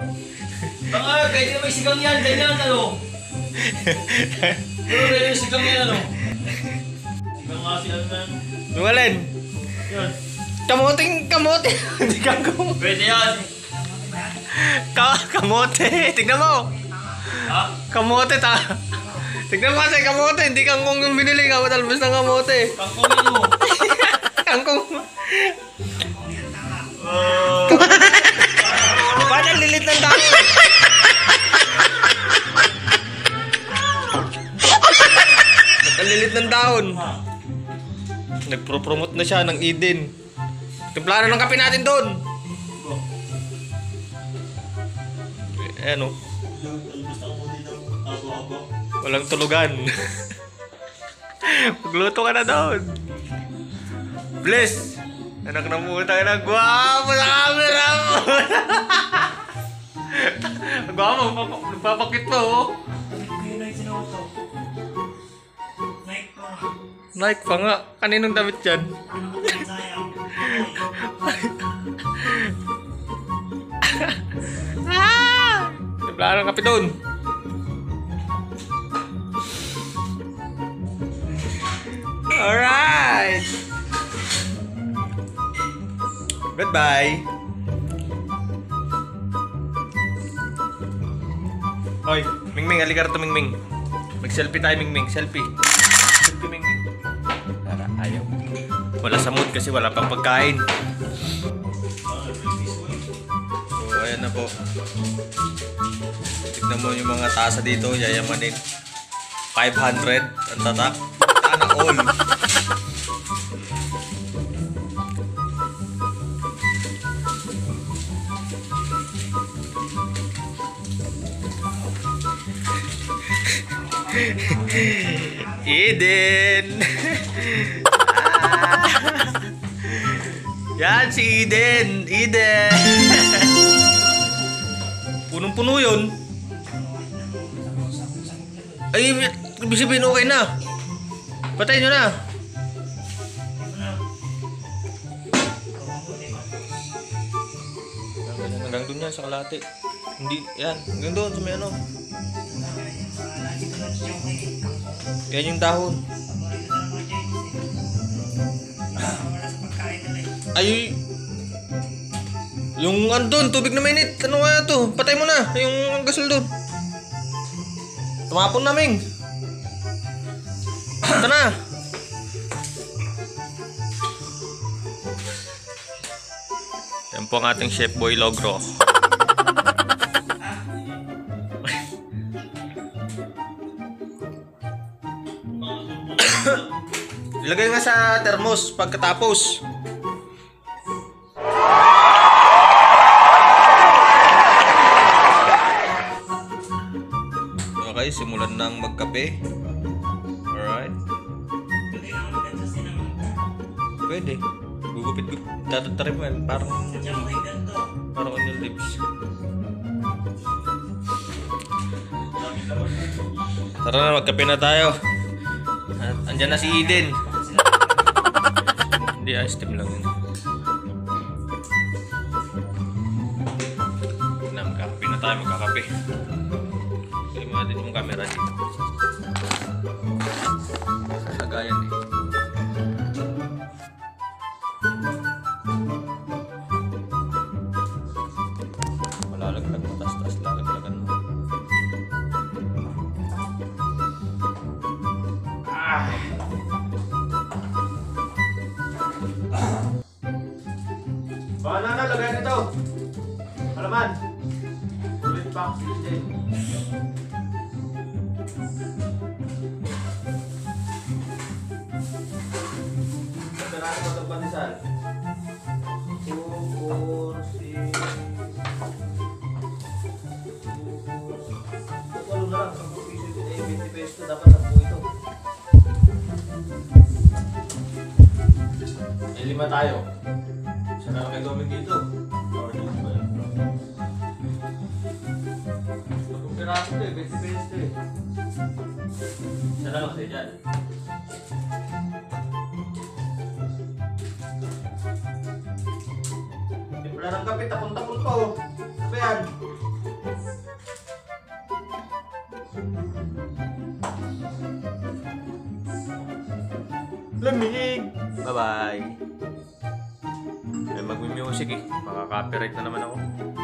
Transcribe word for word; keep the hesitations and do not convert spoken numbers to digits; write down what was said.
Baka, kahit na may sigang yan, ganyan, ano? Pero ganyan yung sigang yan, ano? Sigang nga sila naman. Yung alin? Yan. Kamoting, kamote. Hindi kangkong. Pwede yan. Ka kamote. Tignan mo. Ha? Kamote, ta. Tignan mo kasi kamote. Hindi kangkong yung binili ka. Talbos ng kamote. Kangkong yun, oh. Kangkong. Uh, Paano ang lilit ng dahon? Ang lilit ng dahon. Nagpro-promote na siya ng Eden. Timplahan ng kape natin doon. Ayan o. Walang tulugan. Magluto ka na doon. Bless. Anak na puta na, gwapo sa camera mo. Gwapo, nagpapakit mo, oh. Nike pa nga. Kaninong damit yan? Ah! Timplahan ng kape doon. Alright! Goodbye! Hoy, Mingming, halika rito, Mingming. Mag-selfie tayo, Mingming. Selfie. Selfie, Mingming. Tara, ayaw. Wala sa mood kasi wala pang pagkain. So, ayan na po. Tignan mo yung mga tasa dito, yayamanin. five hundred ang tatak. Sana all. Eden. Ah. Yan si Eden. Eden. Punong-puno yun. Ay, ibig sabihin okay na. Patayin nyo na. Hanggang doon yan sa kalate. Hindi, yan. Hanggang doon sa may ano. Yan yung dahon. Ay, yung andun, tubig na mainit. Ano kaya to? Patay mo na. Yung gasol doon. Tumapon namin. Ito na. Yan po ang ating Chef Boy Logro. Ilagay nga sa thermos pagkatapos. Okay, simulan ng magkape. Alright. Pwede. Gugupit ko. Tatatrip mo yan. Parang Parang onion lips. Tara na, magkape na tayo. At andyan na si Eden. Hindi, ice cream lang yun. Na, magkakape na tayo, magkakape. Pili mo natin yung camera dito. Lagayan eh. Malalaglag mo, tas-tas lalaglagan mo. Ah! Bahala na, lagay nito. Malaman. Ulit box din. Pagkaraan mo itong pandesal. two, four, six. Walo na lang. ten piso ito. Eh, twenty pesos ito. Dapat ten ito. May lima tayo. Isa na lang kayo gawin dito. Or dito ba yan? Itong piraso ito eh. twenty pesos ito eh. Isa na lang kasi dyan. Timpla ng kape. Tapon-tapon pa oh. Ano ba yan? Lamig! Bye-bye! May mag-music eh. Makaka-copyright na naman ako.